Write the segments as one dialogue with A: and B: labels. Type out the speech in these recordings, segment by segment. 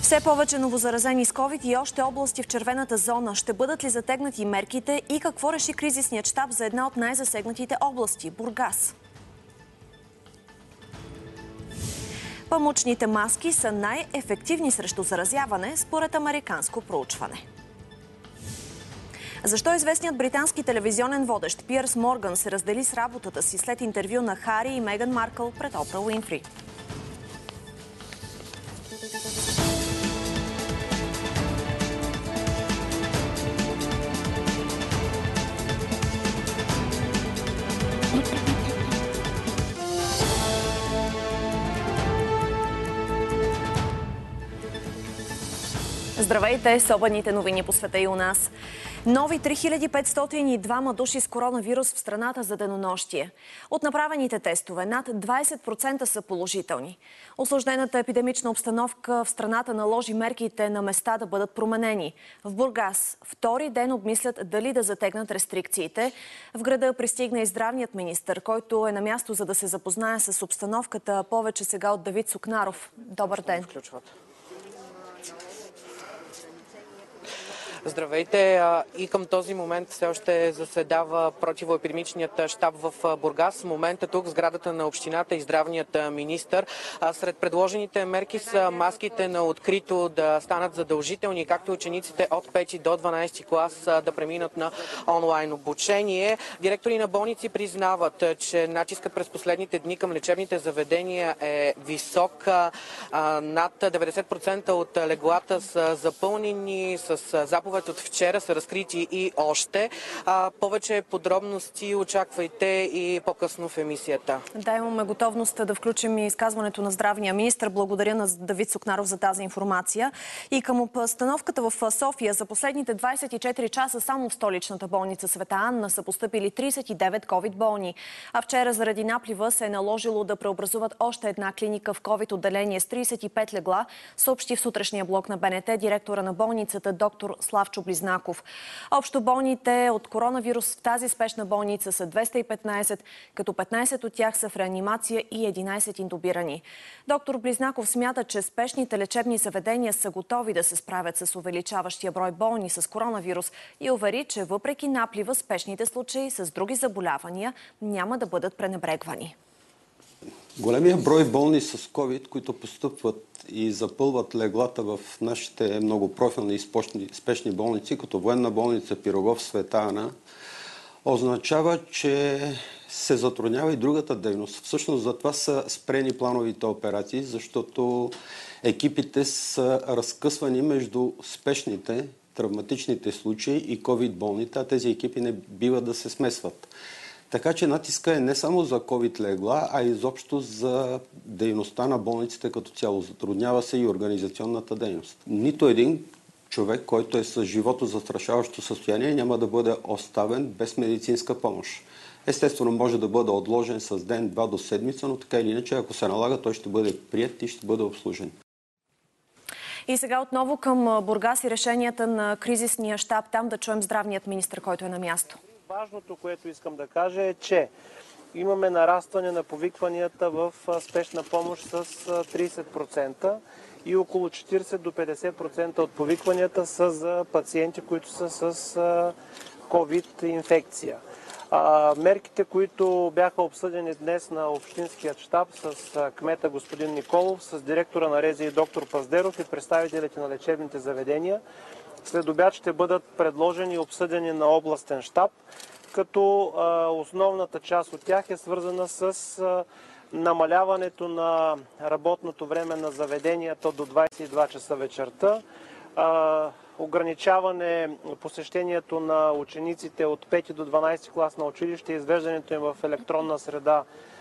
A: Все повече новозаразени с COVID и още области в червената зона. Ще бъдат ли затегнати мерките и какво реши кризисният щаб за една от най-засегнатите области – Бургас? Памучните маски са най-ефективни срещу заразяване, според американско проучване. Защо известният британски телевизионен водещ Пиърс Морган се раздели с работата си след интервю на Хари и Меган Маркъл пред Опра Уинфри? Здравейте, особените новини по света и у нас. Нови 3502 души с коронавирус в страната за денонощие. От направените тестове над 20% са положителни. Усложнената епидемична обстановка в страната наложи мерките на места да бъдат променени. В Бургас втори ден обмислят дали да затегнат рестрикциите. В града пристигна и здравният министър, който е на място, за да се запознае с обстановката. Повече сега от Давид Сукнаров. Добър ден.
B: Здравейте! И към този момент все още заседава противоепидемичният щаб в Бургас. В момента тук сградата на общината и здравният министър. Сред предложените мерки са маските на открито да станат задължителни, както учениците от 5 до 12 клас да преминат на онлайн обучение. Директори на болници признават, че натискът през последните дни към лечебните заведения е висок. Над 90% от леглата са запълнени с заповед от вчера, са разкрити и още. Повече подробности очаквайте и по-късно в емисията.
A: Да, имаме готовност да включим и изказването на здравния министър. Благодаря на Давид Сукнаров за тази информация. И към обстановката в София за последните 24 часа само в столичната болница Света Анна са постъпили 39 ковид болни. А вчера заради наплива се е наложило да преобразуват още една клиника в ковид отделение с 35 легла, съобщи в сутрешния блок на БНТ директора на болницата доктор Славчо Близнаков. Общо болните от коронавирус в тази спешна болница са 215, като 15 от тях са в реанимация и 11 интубирани. Доктор Близнаков смята, че спешните лечебни заведения са готови да се справят с увеличаващия брой болни с коронавирус и увери, че въпреки наплива спешните случаи с други заболявания няма да бъдат пренебрегвани.
C: Големия брой болни с COVID, които постъпват и запълват леглата в нашите многопрофилни и спешни болници, като Военна болница Пирогов, Света Ана, означава, че се затруднява и другата дейност. Всъщност за това са спрени плановите операции, защото екипите са разкъсвани между спешните, травматичните случаи и COVID болните, а тези екипи не бива да се смесват. Така че натиска е не само за COVID легла, а изобщо за дейността на болниците като цяло. Затруднява се и организационната дейност. Нито един човек, който е с живото застрашаващо състояние, няма да бъде оставен без медицинска помощ. Естествено, може да бъде отложен с ден-два до седмица, но така или иначе, ако се налага, той ще бъде приет и ще бъде обслужен.
A: И сега отново към Бургас и решенията на кризисния щаб. Там да чуем здравният министър, който е на място.
D: Важното, което искам да кажа е, че имаме нарастване на повикванията в спешна помощ с 30% и около 40 до 50% от повикванията са за пациенти, които са с COVID инфекция. Мерките, които бяха обсъдени днес на общинският щаб с кмета господин Николов, с директора на РЗИ доктор Паздеров и представителите на лечебните заведения, след обяд ще бъдат предложени и обсъдени на областен щаб, като основната част от тях е свързана с намаляването на работното време на заведенията до 22 часа вечерта, ограничаване посещението на учениците от 5 до 12 клас на училище, извеждането им в електронна среда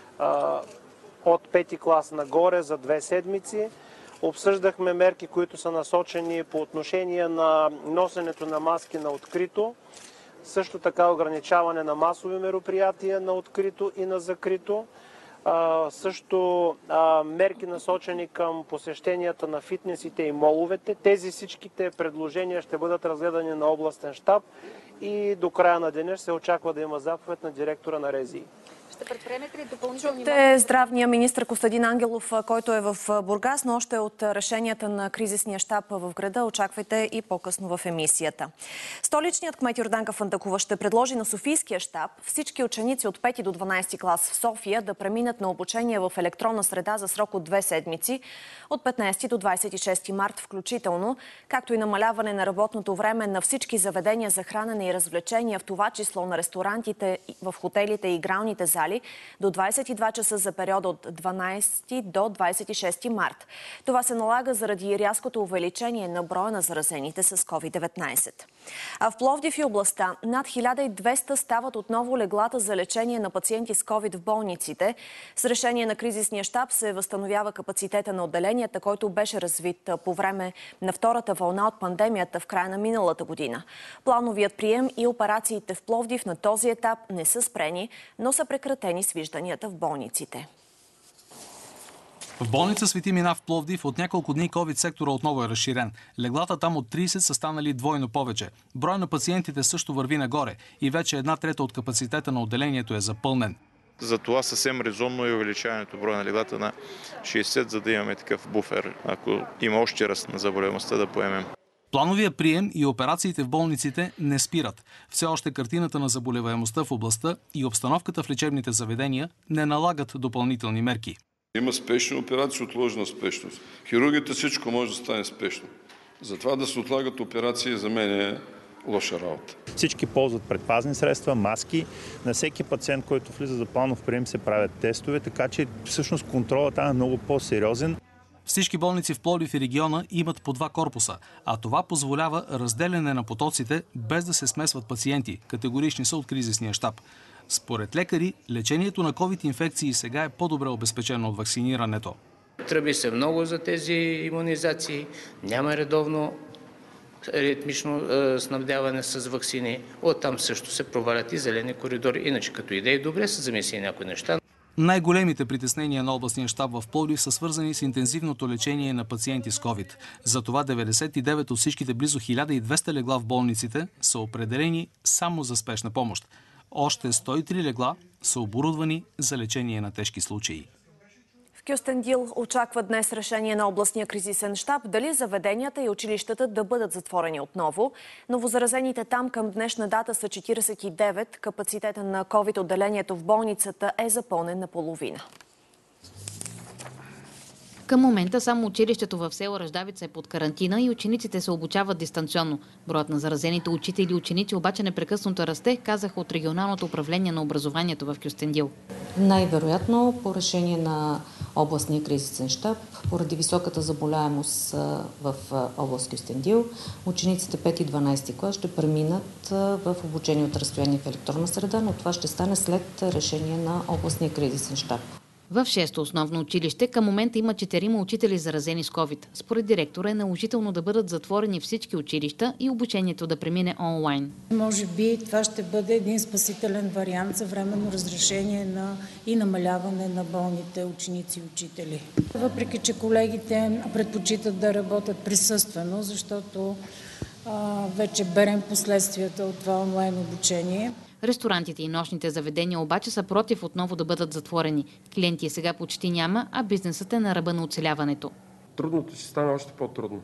D: от 5 клас нагоре за 2 седмици. Обсъждахме мерки, които са насочени по отношение на носенето на маски на открито, също така ограничаване на масови мероприятия на открито и на закрито, също мерки насочени към посещенията на фитнесите и моловете. Тези всичките предложения ще бъдат разгледани на областен щаб и до края на деня се очаква да има заповед на директора на РЗИ.
E: Ще предприемете ли допълнителни мерки?
A: Чухте здравния министр Костадин Ангелов, който е в Бургас, но още от решенията на кризисния щаб в града очаквайте и по-късно в емисията. Столичният кмет Йорданка Фандъкова ще предложи на Софийския щаб всички ученици от 5 до 12 клас в София да преминат на обучение в електронна среда за срок от 2 седмици, от 15 до 26 март включително, както и намаляване на работното време на всички заведения за хранене и развлечения, в това число на ресторантите, в хотелите и игралните зали, до 22 часа за периода от 12 до 26 март. Това се налага заради рязкото увеличение на броя на заразените с COVID-19. А в Пловдив и областта над 1200 стават отново леглата за лечение на пациенти с COVID в болниците. С решение на кризисния щаб се възстановява капацитета на отделенията, който беше развит по време на втората вълна от пандемията в края на миналата година. Плановият прием и операциите в Пловдив на този етап не са спрени, но са прекратени свижданията в болниците.
F: В болница Свети Мина в Пловдив от няколко дни COVID-сектора отново е разширен. Леглата там от 30 са станали двойно повече. Брой на пациентите също върви нагоре и вече 1/3 от капацитета на отделението е запълнен.
G: Затова съвсем резонно е увеличаването броя на леглата на 60, за да имаме такъв буфер, ако има още ръст на заболеваемостта, да поемем.
F: Плановия прием и операциите в болниците не спират. Все още картината на заболеваемостта в областта и обстановката в лечебните заведения не налагат допълнителни мерки.
H: Има спешни операции, отложена спешност. Хирургията всичко може да стане спешно. Затова да се отлагат операции за мен е лоша работа.
I: Всички ползват предпазни средства, маски. На всеки пациент, който влиза за планов прием, се правят тестове, така че всъщност контролът там е много по-сериозен.
F: Всички болници в Пловдив и региона имат по 2 корпуса, а това позволява разделяне на потоците без да се смесват пациенти. Категорични са от кризисния щаб. Според лекари, лечението на COVID-инфекции сега е по-добре обезпечено от вакцинирането.
J: Тръби се много за тези имунизации, няма редовно ритмично снабдяване с ваксини. Оттам също се провалят и зелени коридори. Иначе като идеи добре са замислени някои неща.
F: Най-големите притеснения на областния щаб в Пловдив са свързани с интензивното лечение на пациенти с COVID. Затова 99 от всичките близо 1200 легла в болниците са определени само за спешна помощ. Още 103 легла са оборудвани за лечение на тежки случаи.
A: В Кюстендил очаква днес решение на областния кризисен щаб дали заведенията и училищата да бъдат затворени отново. Новозаразените там към днешна дата са 49. Капацитета на COVID отделението в болницата е запълнен наполовина.
E: Към момента само училището в село Ръждавица е под карантина и учениците се обучават дистанционно. Броят на заразените учители и ученици обаче непрекъснато расте, казаха от регионалното управление на образованието в Кюстендил.
K: Най-вероятно по решение на областния кризисен щаб, поради високата заболяемост в област Кюстендил, учениците 5 и 12 клас ще преминат в обучение от разстояние в електронна среда, но това ще стане след решение на областния кризисен щаб.
E: В 6-то основно училище към момента има 4 учители заразени с COVID. Според директора е наложително да бъдат затворени всички училища и обучението да премине онлайн.
L: Може би това ще бъде един спасителен вариант за временно разрешение и намаляване на болните ученици и учители. Въпреки че колегите предпочитат да работят присъствено, защото вече берем последствията от това онлайн обучение.
E: Ресторантите и нощните заведения обаче са против отново да бъдат затворени. Клиенти сега почти няма, а бизнесът е на ръба на оцеляването.
M: Трудното ще стане още по-трудно.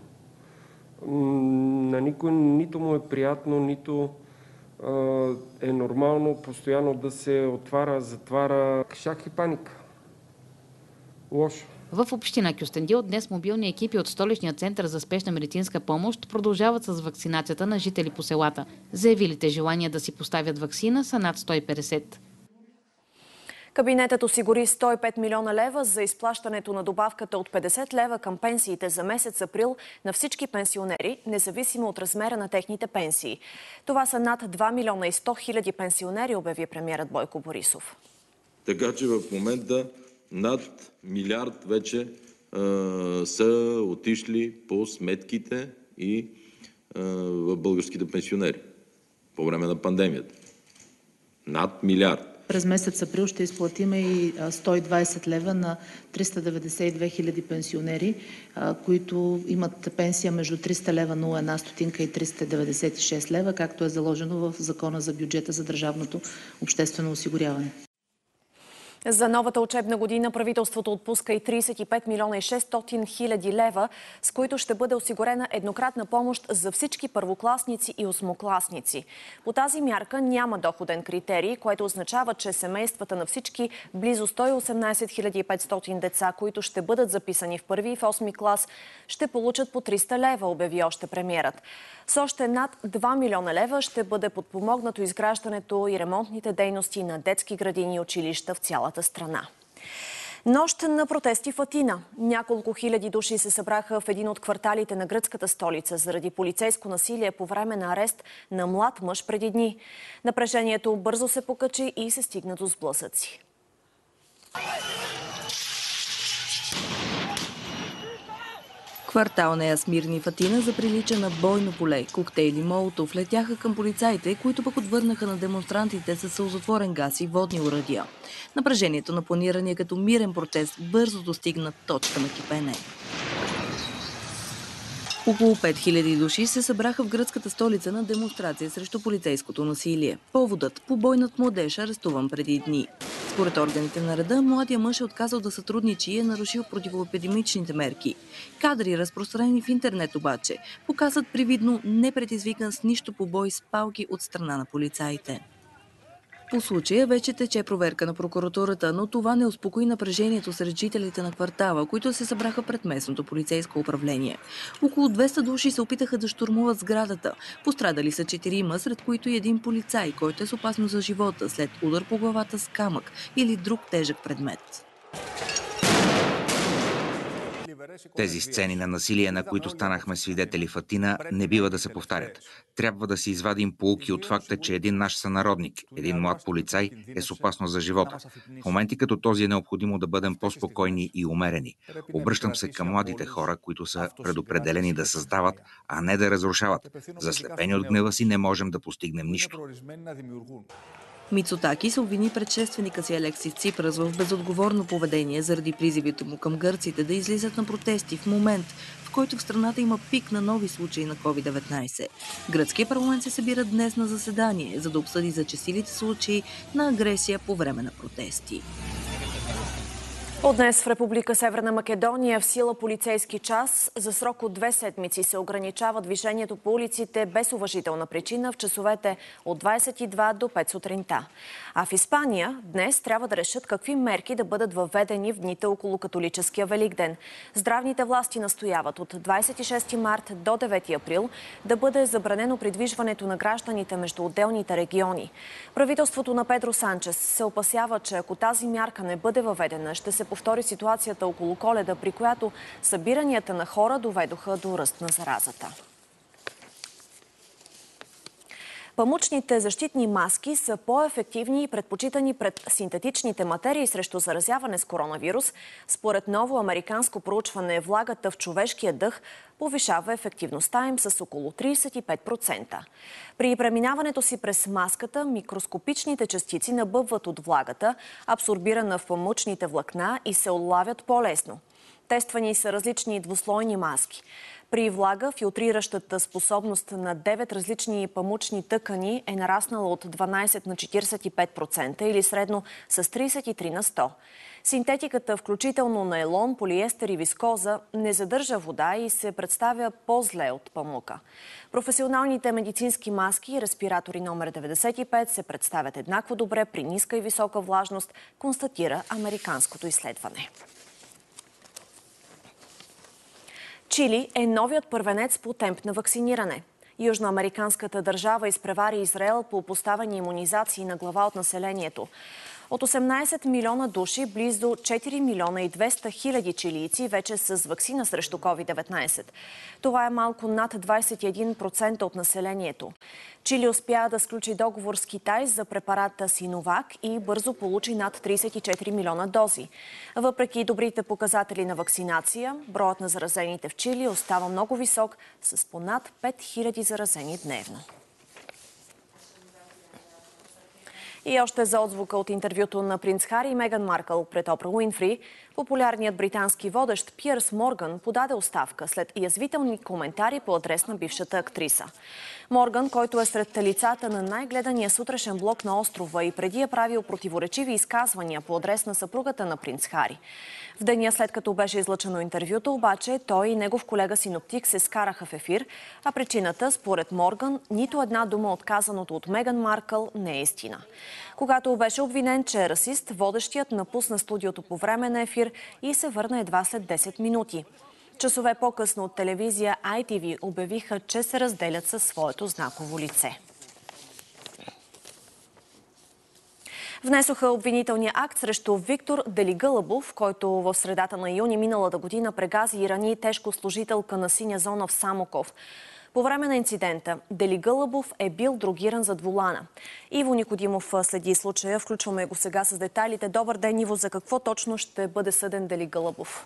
M: На никой нито му е приятно, нито е нормално постоянно да се отваря, затваря. Шах и паника. Лошо.
E: В община Кюстендил днес мобилни екипи от столичния център за спешна медицинска помощ продължават с вакцинацията на жители по селата. Заявилите желание да си поставят ваксина са над 150.
A: Кабинетът осигури 105 милиона лева за изплащането на добавката от 50 лева към пенсиите за месец април на всички пенсионери, независимо от размера на техните пенсии. Това са над 2 милиона и 100 хиляди пенсионери, обяви премиерът Бойко Борисов.
N: Така че в момента над милиард вече са отишли по сметките и в българските пенсионери по време на пандемията. Над милиард.
O: През месец април ще изплатиме и 120 лева на 392 хиляди пенсионери, които имат пенсия между 300 лева 01 стотинка и 396 лева, както е заложено в Закона за бюджета за държавното обществено осигуряване.
A: За новата учебна година правителството отпуска и 35 милиона и 600 хиляди лева, с които ще бъде осигурена еднократна помощ за всички първокласници и осмокласници. По тази мярка няма доходен критерий, което означава, че семействата на всички близо 118 500 деца, които ще бъдат записани в първи и в 8 клас, ще получат по 300 лева, обяви още премиерът. С още над 2 милиона лева ще бъде подпомогнато изграждането и ремонтните дейности на детски градини и училища в цялата страна. Нощ на протести в Атина. Няколко хиляди души се събраха в един от кварталите на гръцката столица заради полицейско насилие по време на арест на млад мъж преди дни. Напрежението бързо се покачи и се стигна до сблъсъци.
P: Квартал Нея Смирни в Атина заприлича на бойно поле. Коктейли Молотов летяха към полицаите, които пък отвърнаха на демонстрантите със сълзотворен газ и водни оръдия. Напрежението на планирания като мирен протест бързо достигна точка на кипене. Около 5000 души се събраха в гръцката столица на демонстрация срещу полицейското насилие. Поводът – побой над младеж, арестуван преди дни. Според органите на реда, младия мъж е отказал да сътрудничи и е нарушил противоепидемичните мерки. Кадри, разпространени в интернет обаче, показват привидно непредизвикан с нищо побой с палки от страна на полицаите. По случая вече тече проверка на прокуратурата, но това не успокои напрежението сред жителите на квартала, които се събраха пред местното полицейско управление. Около 200 души се опитаха да щурмуват сградата. Пострадали са 4, сред които и един полицай, който е с опасност за живота след удар по главата с камък или друг тежък предмет.
Q: Тези сцени на насилие, на които станахме свидетели в Атина, не бива да се повтарят. Трябва да си извадим поуки от факта, че един наш сънародник, един млад полицай, е с опасност за живота. В моменти като този е необходимо да бъдем по-спокойни и умерени. Обръщам се към младите хора, които са предопределени да създават, а не да разрушават. Заслепени от гнева си не можем да постигнем нищо.
P: Мицотаки се обвини предшественика си Алексис Ципрас в безотговорно поведение заради призивите му към гърците да излизат на протести в момент, в който в страната има пик на нови случаи на COVID-19. Гръцкият парламент се събира днес на заседание, за да обсъди зачестилите случаи на агресия по време на протести.
A: От днес в Република Северна Македония в сила полицейски час за срок от 2 седмици се ограничава движението по улиците без уважителна причина в часовете от 22 до 5 сутринта. А в Испания днес трябва да решат какви мерки да бъдат въведени в дните около католическия Великден. Здравните власти настояват от 26 март до 9 април да бъде забранено придвижването на гражданите между отделните региони. Правителството на Педро Санчес се опасява, че ако тази мярка не бъде въведена, ще се повтори ситуацията около Коледа, при която събиранията на хора доведоха до ръст на заразата. Памучните защитни маски са по-ефективни и предпочитани пред синтетичните материи срещу заразяване с коронавирус. Според ново американско проучване, влагата в човешкия дъх повишава ефективността им с около 35%. При преминаването си през маската, микроскопичните частици набъбват от влагата, абсорбирана в памучните влакна, и се улавят по-лесно. Тествани са различни двуслойни маски. При влага филтриращата способност на 9 различни памучни тъкани е нараснала от 12 на 45% или средно с 33 на 100. Синтетиката, включително найлон, полиестер и вискоза, не задържа вода и се представя по-зле от памука. Професионалните медицински маски и респиратори номер 95 се представят еднакво добре при ниска и висока влажност, констатира американското изследване. Чили е новият първенец по темп на вакциниране. Южноамериканската държава изпревари Израел по поставени имунизации на глава от населението. От 18 милиона души, близо 4 милиона и 200 хиляди чилийци вече са с ваксина срещу COVID-19. Това е малко над 21% от населението. Чили успя да сключи договор с Китай за препарата Синовак и бързо получи над 34 милиона дози. Въпреки добрите показатели на вакцинация, броят на заразените в Чили остава много висок, с понад 5000 заразени дневно. И още за отзвука от интервюто на принц Хари и Меган Маркъл пред Опра Уинфри, популярният британски водещ Пиърс Морган подаде оставка след язвителни коментари по адрес на бившата актриса. Морган, който е сред лицата на най-гледания сутрешен блок на острова и преди е правил противоречиви изказвания по адрес на съпругата на принц Хари. В деня след като беше излъчено интервюто, обаче той и негов колега синоптик се скараха в ефир, а причината, според Морган, нито една дума от казаното от Меган Маркъл не е истина. Когато беше обвинен, че е расист, водещият напусна студиото по време на ефир и се върна едва след 10 минути. Часове по-късно от телевизия ITV обявиха, че се разделят със своето знаково лице. Внесоха обвинителния акт срещу Виктор Делигълъбов, който в средата на юни миналата година прегази и рани тежко служителка на синя зона в Самоков. По време на инцидента Делигълъбов е бил дрогиран зад волана. Иво Никодимов следи случая. Включваме го сега с детайлите. Добър ден, Иво. За какво точно ще бъде съден Делигълъбов?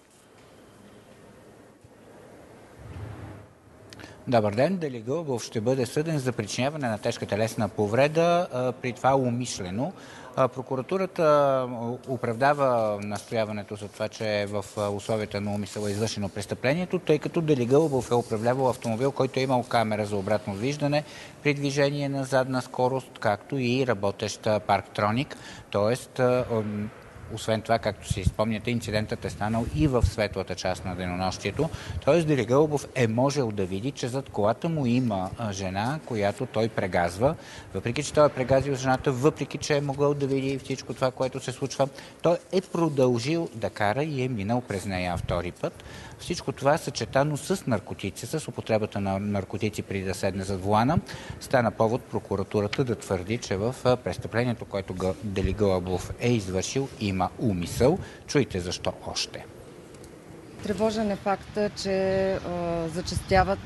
R: Добър ден. Делигълъбов ще бъде съден за причиняване на тежка телесна повреда, при това умишлено. Прокуратурата оправдава настояването за това, че в условията на умисъл е извършено престъплението, тъй като Делигълъбов е управлявал автомобил, който е имал камера за обратно виждане при движение на задна скорост, както и работещ парктроник, т.е. Освен това, както си спомняте, инцидентът е станал и в светлата част на денонощието. Тоест Делигълъбов е можел да види, че зад колата му има жена, която той прегазва. Въпреки че той е прегазил жената, въпреки че е могъл да види всичко това, което се случва, той е продължил да кара и е минал през нея втори път. Всичко това съчетано с наркотици, с употребата на наркотици преди да седне зад волана, стана повод прокуратурата да твърди, че в престъплението, което Делигълъбов е извършил, има умисъл. Чуйте защо още.
S: Тревожен е факта, че зачестяват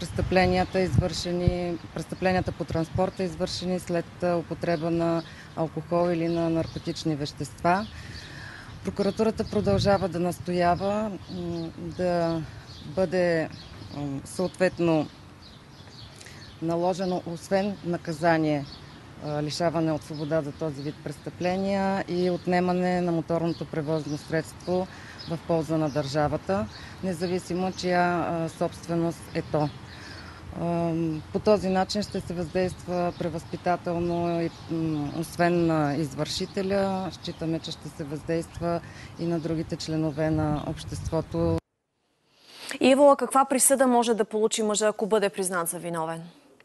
S: престъпленията по транспорта, извършени след употреба на алкохол или на наркотични вещества. Прокуратурата продължава да настоява да бъде съответно наложено освен наказание лишаване от свобода за този вид престъпления и отнемане на моторното превозно средство в полза на държавата, независимо чия собственост е то. По този начин ще се въздейства превъзпитателно и освен на извършителя, считаме, че ще се въздейства и на другите членове на обществото.
A: Иво, каква присъда може да получи мъжа, ако бъде признат за виновен?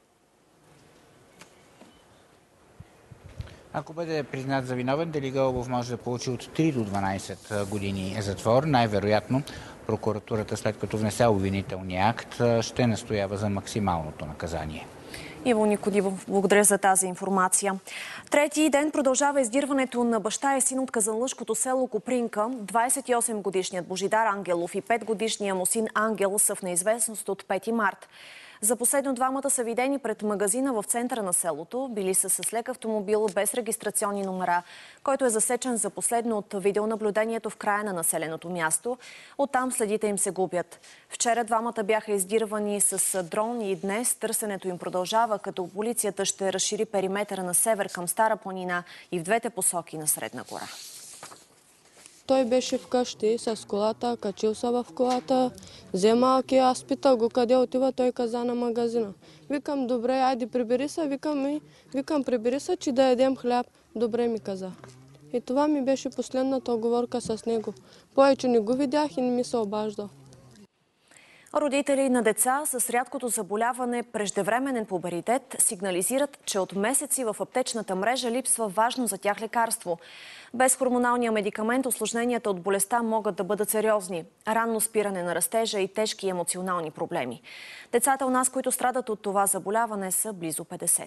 R: Ако бъде признат за виновен, Делигълъбов може да получи от 3 до 12 години затвор. Най-вероятно прокуратурата, след като внесе обвинителния акт, ще настоява за максималното наказание.
A: Иво Никодимов, благодаря за тази информация. Трети ден продължава издирването на баща и син от казанлъшкото село Копринка. 28-годишният Божидар Ангелов и 5-годишният му син Ангел са в неизвестност от 5 март. За последно двамата са видени пред магазина в центъра на селото. Били са с лек автомобил без регистрационни номера, който е засечен за последно от видеонаблюдението в края на населеното място. Оттам следите им се губят. Вчера двамата бяха издирвани с дрон и днес търсенето им продължава, като полицията ще разшири периметъра на север към Стара планина и в двете посоки на Средна гора.
T: Той беше вкъщи с колата, качил се в колата, взе малки, аз питах го къде отива, той каза на магазина. Викам, добре, айде прибери се, викам, прибери се, че да ядем хляб. Добре ми каза. И това ми беше последната оговорка с него. Повече не го видях и не ми се обажда.
A: Родители на деца с рядкото заболяване преждевременен пуберитет сигнализират, че от месеци в аптечната мрежа липсва важно за тях лекарство. Без хормоналния медикамент усложненията от болестта могат да бъдат сериозни. Ранно спиране на растежа и тежки емоционални проблеми. Децата у нас, които страдат от това заболяване, са близо 50.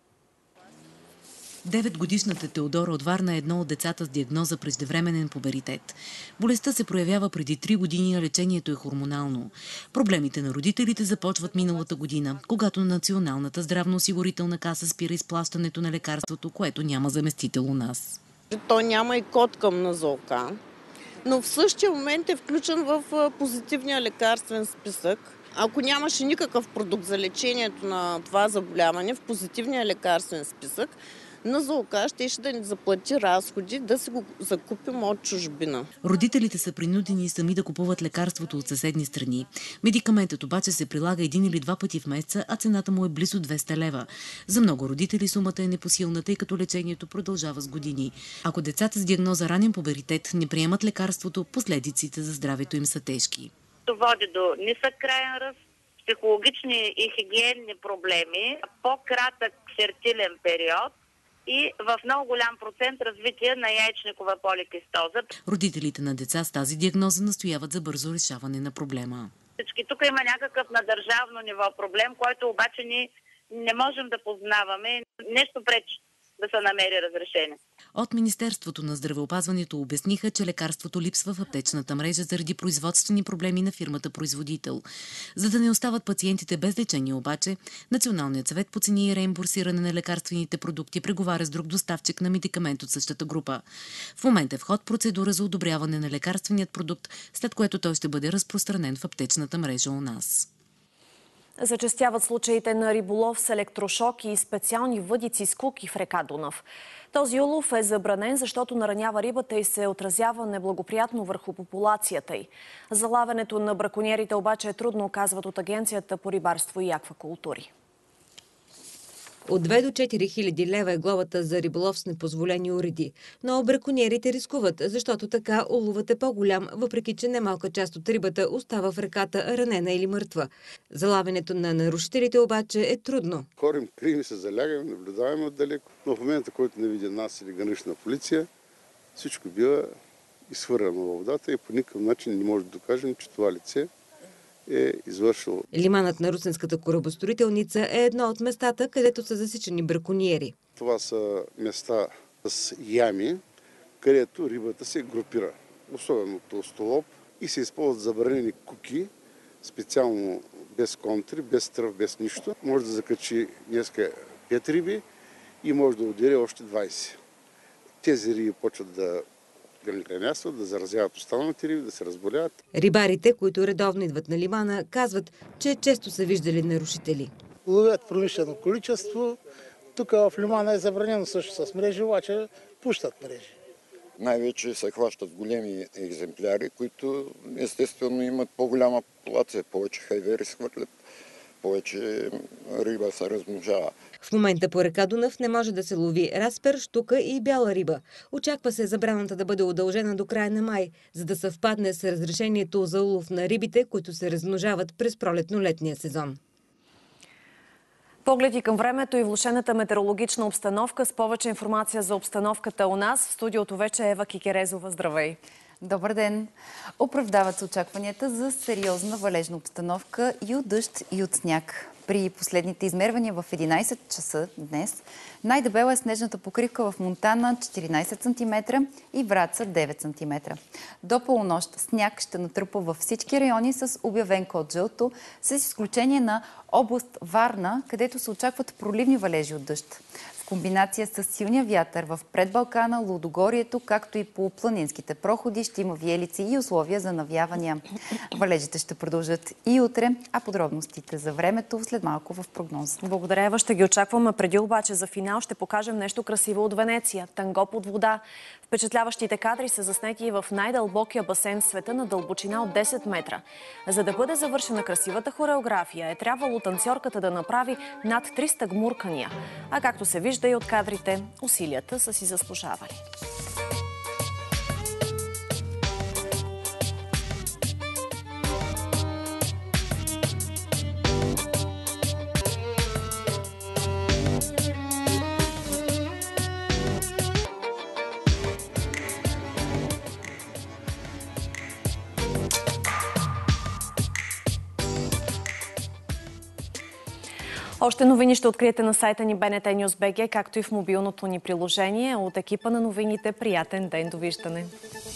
U: 9-годишната Теодора от Варна е едно от децата с диагноза преждевременен пуберитет. Болестта се проявява преди 3 години, а лечението е хормонално. Проблемите на родителите започват миналата година, когато Националната здравноосигурителна каса спира изплащането на лекарството, което няма заместител у нас.
V: Той няма и код към НЗОК, но в същия момент е включен в позитивния лекарствен списък. Ако нямаше никакъв продукт за лечението на това заболяване в позитивния лекарствен списък, НЗОК щеше да ни заплати разходи да си го закупим от чужбина.
U: Родителите са принудени сами да купуват лекарството от съседни страни. Медикаментът обаче се прилага 1 или 2 пъти в месеца, а цената му е близо 200 лева. За много родители сумата е непосилна, тъй като лечението продължава с години. Ако децата с диагноза ранен пуберитет не приемат лекарството, последиците за здравето им са тежки.
B: Води до нисък краен ръст, психологични и хигиенни проблеми, по-кратък фертилен период и в много голям процент развитие на яйчникова поликистоза.
U: Родителите на деца с тази диагноза настояват за бързо решаване на проблема.
B: Тук има някакъв на държавно ниво проблем, който обаче ние не можем да познаваме. Нещо пречи да се намери разрешение.
U: От Министерството на здравеопазването обясниха, че лекарството липсва в аптечната мрежа заради производствени проблеми на фирмата-производител. За да не остават пациентите без лечение обаче, Националният съвет по цени и реимбурсиране на лекарствените продукти преговаря с друг доставчик на медикамент от същата група. В момента е в ход процедура за одобряване на лекарственият продукт, след което той ще бъде разпространен в аптечната мрежа у нас.
A: Зачестяват случаите на риболов с електрошок и специални въдици с куки в река Дунав. Този улов е забранен, защото наранява рибата и се отразява неблагоприятно върху популацията й. Залавянето на бракониерите обаче е трудно, казват от Агенцията по рибарство и аквакултури.
C: От 2 до 4 хиляди лева е глобата за риболов с непозволени уреди. Но бракониерите рискуват, защото така уловът е по-голям, въпреки че немалка част от рибата остава в реката ранена или мъртва. Залавянето на нарушителите обаче е трудно.
W: Корим, крием се, залягаме, наблюдаваме отдалеко. Но в момента, който не види нас или гранична полиция, всичко бива изхвърлено във водата и по никакъв начин не може да докажем, че това лице е извършил.
C: Лиманът на Русенската корабостроителница е едно от местата, където са засичани бракониери.
W: Това са места с ями, където рибата се групира. Особено толстолоб и се използват забранени куки, специално без контри, без тръв, без нищо. Може да закачи днеска 5 риби и може да удери още 20. Тези риби почват да граненястват, да заразяват останалите риби, да се разболяват.
C: Рибарите, които редовно идват на лимана, казват, че често са виждали нарушители.
X: Ловят промишлено количество. Тук в лимана е забранено също с мрежи, обаче пущат мрежи.
Y: Най-вече се хващат големи екземпляри, които естествено имат по-голяма популация, повече хайвери схвърлят, повече риба се размножава.
C: В момента по река Дунав не може да се лови разпер, щука и бяла риба. Очаква се забраната да бъде удължена до края на май, за да съвпадне с разрешението за улов на рибите, които се размножават през пролетно-летния сезон.
A: Погледи към времето и влошената метеорологична обстановка. С повече информация за обстановката у нас в студиото вече Ева Кикерезова. Здравей!
Z: Добър ден! Оправдават се очакванията за сериозна валежна обстановка и от дъжд, и от сняг. При последните измервания в 11 часа днес най-дебела е снежната покривка в Монтана 14 см и Враца 9 см. До полунощ сняг ще натрупа във всички райони с обявен код жълто, с изключение на област Варна, където се очакват проливни валежи от дъжд. В комбинация с силния вятър в предбалкана, Лудогорието, както и по планинските проходи, ще има виелици и условия за навявания. Валежите ще продължат и утре, а подробностите за времето след малко в прогноза.
A: Благодаря, Ева. Ще ги очакваме. Преди обаче за финал ще покажем нещо красиво от Венеция. Танго под вода. Впечатляващите кадри са заснети в най-дълбокия басейн в света на дълбочина от 10 метра. За да бъде завършена красивата хореография, е трябвало танцорката да направи над 300 гмуркания. А както се вижда и от кадрите, усилията са си заслужавали. Още новини ще откриете на сайта ни BNT News.bg, както и в мобилното ни приложение. От екипа на новините, приятен ден, довиждане!